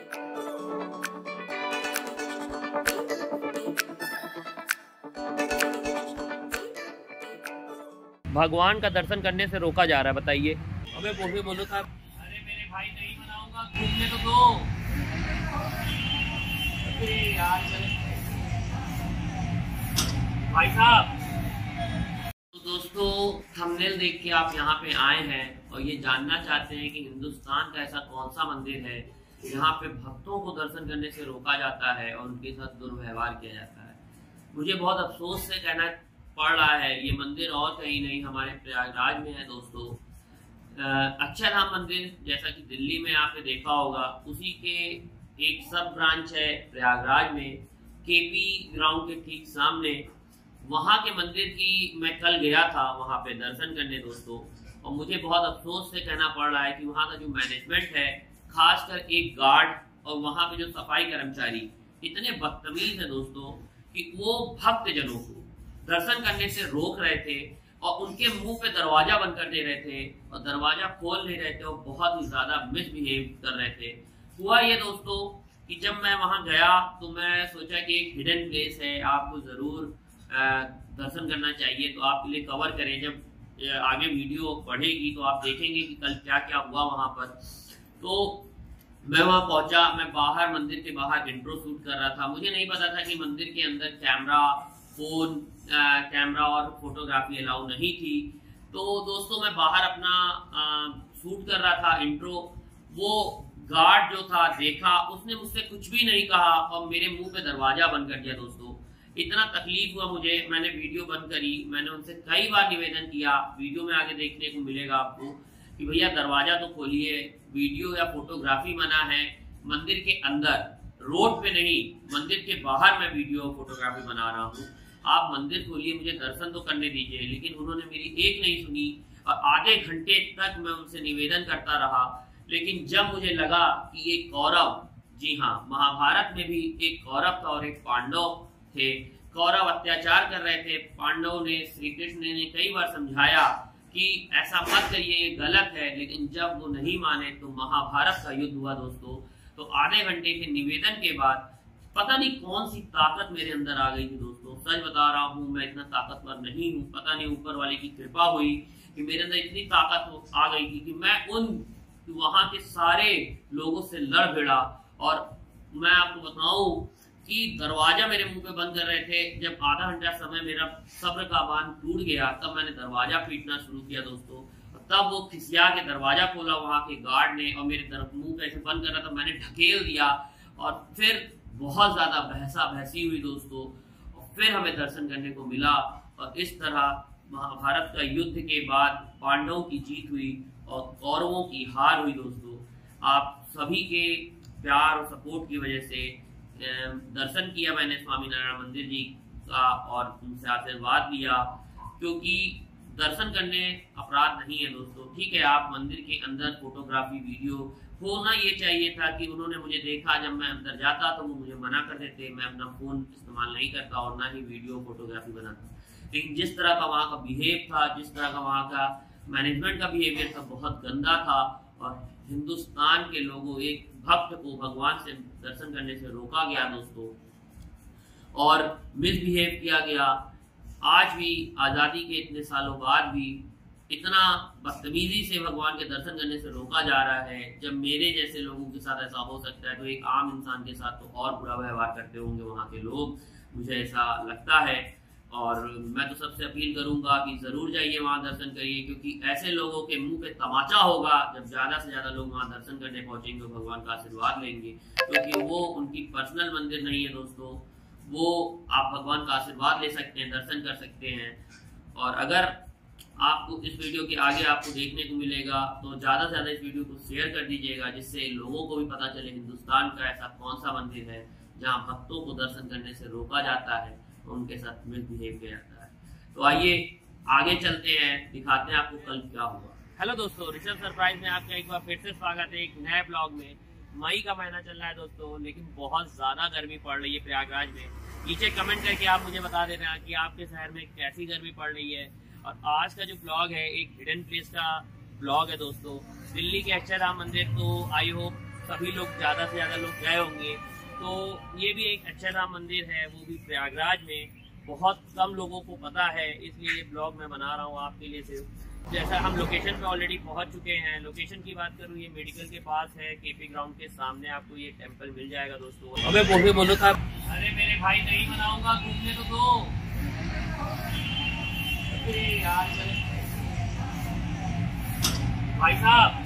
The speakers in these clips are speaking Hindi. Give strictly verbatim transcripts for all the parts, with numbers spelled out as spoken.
भगवान का दर्शन करने से रोका जा रहा है, बताइए। अबे बोलो बोलो साहब, अरे मेरे भाई नहीं मनाऊंगा, घूमने तो दो। अरे यार भाई साहब। तो दोस्तों, थंबनेल देख के आप यहाँ पे आए हैं और ये जानना चाहते हैं कि हिंदुस्तान का ऐसा कौन सा मंदिर है जहाँ पे भक्तों को दर्शन करने से रोका जाता है और उनके साथ दुर्व्यवहार किया जाता है। मुझे बहुत अफसोस से कहना पड़ रहा है, ये मंदिर और कहीं नहीं हमारे प्रयागराज में है दोस्तों। अक्षरधाम मंदिर, जैसा कि दिल्ली में आपने देखा होगा, उसी के एक सब ब्रांच है प्रयागराज में, केपी ग्राउंड के ठीक सामने। वहाँ के मंदिर की मैं कल गया था वहाँ पे दर्शन करने दोस्तों, और मुझे बहुत अफसोस से कहना पड़ रहा है कि वहाँ का जो मैनेजमेंट है, खासकर एक गार्ड और वहाँ पे जो सफाई कर्मचारी, इतने बदतमीज है दोस्तों कि वो भक्त जनों को दर्शन करने से रोक रहे थे और उनके मुंह पे दरवाजा बंद कर दे रहे थे और दरवाजा खोल नहीं रहे थे और बहुत ही ज्यादा मिसबिहेव कर रहे थे। हुआ ये दोस्तों कि जब मैं वहां गया तो मैं सोचा कि एक हिडन प्लेस है, आपको जरूर दर्शन करना चाहिए, तो आपके लिए कवर करें। जब आगे वीडियो बढ़ेगी तो आप देखेंगे कि कल क्या क्या हुआ वहां पर। तो मैं वहां पहुंचा, मैं बाहर मंदिर के बाहर इंट्रो शूट कर रहा था। मुझे नहीं पता था कि मंदिर के अंदर कैमरा, फोन, कैमरा और फोटोग्राफी अलाउ नहीं थी। तो दोस्तों मैं बाहर अपना आ, शूट कर रहा था इंट्रो। वो गार्ड जो था देखा, उसने मुझसे कुछ भी नहीं कहा और मेरे मुंह पे दरवाजा बंद कर दिया दोस्तों। इतना तकलीफ हुआ मुझे, मैंने वीडियो बंद करी। मैंने उनसे कई बार निवेदन किया, वीडियो में आगे देखने को मिलेगा आपको, कि भैया दरवाजा तो खोलिए, वीडियो या फोटोग्राफी मना है, मंदिर के अंदर, रोड पे नहीं, मंदिर के बाहर मैं वीडियो और फोटोग्राफी बना रहा हूँ, आप मंदिर खोलिए, मुझे दर्शन तो करने दीजिए। लेकिन उन्होंने मेरी एक नहीं सुनी और आधे घंटे तक मैं उनसे निवेदन करता रहा। लेकिन जब मुझे लगा कि एक कौरव, जी हाँ, महाभारत में भी एक कौरव था और एक पांडव थे, कौरव अत्याचार कर रहे थे, पांडव ने, श्री कृष्ण ने कई बार समझाया कि ऐसा मत करिए, ये गलत है, लेकिन जब वो नहीं माने तो महाभारत का युद्ध हुआ दोस्तों। तो आधे घंटे के निवेदन के बाद पता नहीं कौन सी ताकत मेरे अंदर आ गई थी दोस्तों। सच बता रहा हूँ, मैं इतना ताकतवर नहीं हूँ, पता नहीं ऊपर वाले की कृपा हुई कि मेरे अंदर इतनी ताकत आ गई थी कि मैं उन वहां के सारे लोगों से लड़ भिड़ा। और मैं आपको बताऊं कि दरवाजा मेरे मुंह पे बंद कर रहे थे। जब आधा घंटा समय मेरा सब्र का बांध टूट गया, तब मैंने दरवाजा पीटना शुरू किया दोस्तों। तब वो खिसिया के दरवाजा खोला वहां के गार्ड ने और मेरे तरफ मुंह कैसे बंद कर रहा था, मैंने ढकेल दिया और फिर बहुत ज्यादा बहसा बहसी हुई दोस्तों। और फिर हमें दर्शन करने को मिला और इस तरह महाभारत का युद्ध के बाद पांडवों की जीत हुई और कौरवों की हार हुई दोस्तों। आप सभी के प्यार और सपोर्ट की वजह से दर्शन किया मैंने स्वामी नारायण मंदिर जी का और उनसे आशीर्वाद लिया, क्योंकि दर्शन करने अपराध नहीं है दोस्तों। ठीक है, आप मंदिर के अंदर फोटोग्राफी, वीडियो होना ये चाहिए था कि उन्होंने मुझे देखा, जब मैं अंदर जाता तो वो मुझे मना कर देते, मैं अपना फोन इस्तेमाल नहीं करता और ना ही वीडियो फोटोग्राफी बनाता। लेकिन जिस तरह का वहाँ का बिहेव था, जिस तरह का वहाँ का मैनेजमेंट का बिहेवियर था, बहुत गंदा था। और हिंदुस्तान के लोगों, एक भक्त को भगवान से दर्शन करने से रोका गया दोस्तों और मिसबिहेव किया गया। आज भी आज़ादी के इतने सालों बाद भी इतना बदतमीजी से भगवान के दर्शन करने से रोका जा रहा है। जब मेरे जैसे लोगों के साथ ऐसा हो सकता है तो एक आम इंसान के साथ तो और बुरा व्यवहार करते होंगे वहाँ के लोग, मुझे ऐसा लगता है। और मैं तो सबसे अपील करूंगा कि जरूर जाइए वहाँ दर्शन करिए, क्योंकि ऐसे लोगों के मुंह पे तमाचा होगा जब ज्यादा से ज्यादा लोग वहाँ दर्शन करने पहुंचेंगे और भगवान का आशीर्वाद लेंगे। क्योंकि वो उनकी पर्सनल मंदिर नहीं है दोस्तों, वो आप भगवान का आशीर्वाद ले सकते हैं, दर्शन कर सकते हैं। और अगर आपको इस वीडियो के आगे आपको देखने को मिलेगा तो ज़्यादा से ज़्यादा इस वीडियो को शेयर कर दीजिएगा, जिससे लोगों को भी पता चले हिंदुस्तान का ऐसा कौन सा मंदिर है जहाँ भक्तों को दर्शन करने से रोका जाता है, उनके साथ मिसबिहेव किया जाता है। तो आइए आगे चलते हैं, दिखाते हैं आपको कल क्या हुआ। हेलो दोस्तों, ऋषभ सरप्राइज में आपका एक बार फिर से स्वागत है एक नए ब्लॉग में। मई का महीना चल रहा है दोस्तों, लेकिन बहुत ज़्यादा गर्मी पड़ रही है प्रयागराज में। नीचे कमेंट करके आप मुझे बता देना कि आपके शहर में कैसी गर्मी पड़ रही है। और आज का जो ब्लॉग है एक हिडन प्लेस का ब्लॉग है दोस्तों। दिल्ली के अक्षरधाम मंदिर तो आई होप सभी लोग ज़्यादा से ज़्यादा लोग गए होंगे। तो ये भी एक अक्षरधाम मंदिर है, वो भी प्रयागराज में। बहुत कम लोगों को पता है, इसलिए ये ब्लॉग मैं बना रहा हूँ आपके लिए सिर्फ। जैसा हम लोकेशन पे ऑलरेडी पहुंच चुके हैं। लोकेशन की बात करूँ, ये मेडिकल के पास है, केपी ग्राउंड के सामने आपको ये टेंपल मिल जाएगा दोस्तों। अबे बोले बोलो था, अरे मेरे भाई नहीं बनाऊंगा, घूमने तो दो। अरे यार भाई साहब,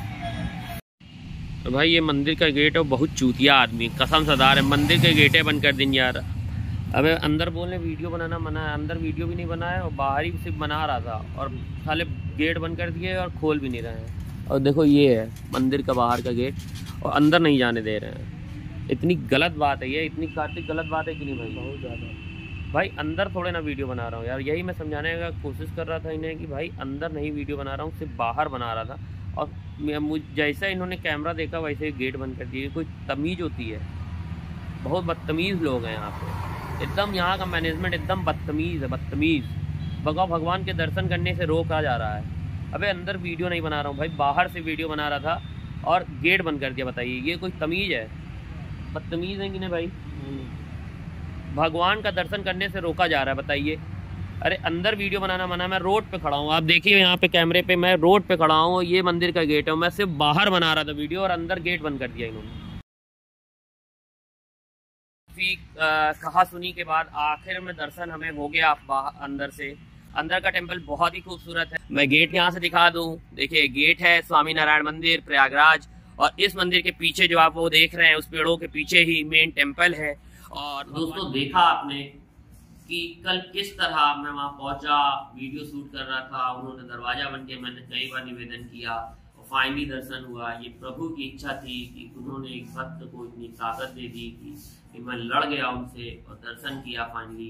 भाई ये मंदिर का गेट है, बहुत चूतिया आदमी, कसम सदार है, मंदिर के गेटे बंद कर दिन यार। अबे अंदर बोलने वीडियो बनाना मना है, अंदर वीडियो भी नहीं बनाया और बाहर ही सिर्फ बना रहा था, और साले गेट बंद कर दिए और खोल भी नहीं रहे हैं। और देखो ये है मंदिर का बाहर का गेट, और अंदर नहीं जाने दे रहे हैं। इतनी गलत बात है ये, इतनी कार्तिक गलत बात है कि नहीं भाई? बहुत ज़्यादा भाई। अंदर थोड़े ना वीडियो बना रहा हूँ यार, यही मैं समझाने का कोशिश कर रहा था इन्हें कि भाई अंदर नहीं वीडियो बना रहा हूँ, सिर्फ बाहर बना रहा था। और मुझ जैसा इन्होंने कैमरा देखा वैसे गेट बंद कर दिए। कोई तमीज़ होती है? बहुत बदतमीज़ लोग हैं यहाँ पे, एकदम यहाँ का मैनेजमेंट एकदम बदतमीज़ है, बदतमीज़। भगवान भगवान के दर्शन करने से रोका जा रहा है। अबे अंदर वीडियो नहीं बना रहा हूँ भाई, बाहर से वीडियो बना रहा था और गेट बंद कर दिया। बताइए ये कोई तमीज़ है? बदतमीज़ है कि नहीं भाई? भगवान का दर्शन करने से रोका जा रहा है, बताइए। अरे अंदर वीडियो बनाना मना, मैं रोड पे खड़ा हूँ, आप देखिए यहाँ पे कैमरे पे, मैं रोड पे खड़ा हूँ, ये मंदिर का गेट है, मैं सिर्फ बाहर बना रहा था वीडियो और अंदर गेट बंद कर दिया इन्होंने। कहा सुनी के बाद आखिर में दर्शन हमें हो गया अंदर से। अंदर का टेंपल बहुत ही खूबसूरत है। मैं गेट यहाँ से दिखा दूँ, देखिए गेट है स्वामी नारायण मंदिर प्रयागराज, और इस मंदिर के पीछे जो आप वो देख रहे हैं, उस पेड़ों के पीछे ही मेन टेंपल है। और दोस्तों देखा आपने कि कल किस तरह मैं वहाँ पहुंचा, वीडियो शूट कर रहा था, उन्होंने दरवाजा बन के, मैंने कई बार निवेदन किया और फाइनली दर्शन हुआ। ये प्रभु की इच्छा थी कि उन्होंने एक भक्त को इतनी ताकत दे दी कि, कि मैं लड़ गया उनसे और दर्शन किया फाइनली।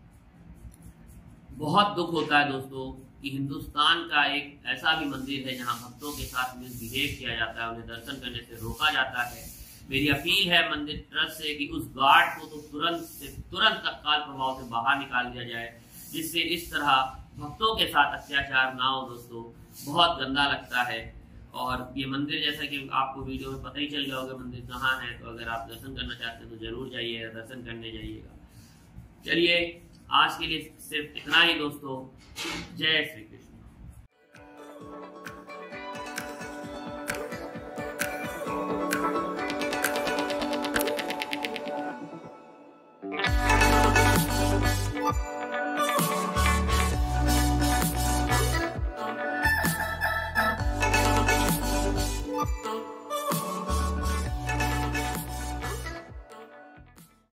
बहुत दुख होता है दोस्तों कि हिंदुस्तान का एक ऐसा भी मंदिर है जहाँ भक्तों के साथ मिसबिहेव किया जाता है, उन्हें दर्शन करने से रोका जाता है। मेरी अपील है मंदिर ट्रस्ट से कि उस गार्ड को तो तुरंत से तुरंत तत्काल प्रभाव से बाहर निकाल दिया जाए, जिससे इस तरह भक्तों के साथ अत्याचार ना हो। दोस्तों बहुत गंदा लगता है। और ये मंदिर, जैसा कि आपको वीडियो में पता ही चल गया होगा मंदिर कहाँ है, तो अगर आप दर्शन करना चाहते हैं तो जरूर जाइएगा, दर्शन करने जाइएगा। चलिए आज के लिए सिर्फ इतना ही दोस्तों। जय श्री कृष्ण।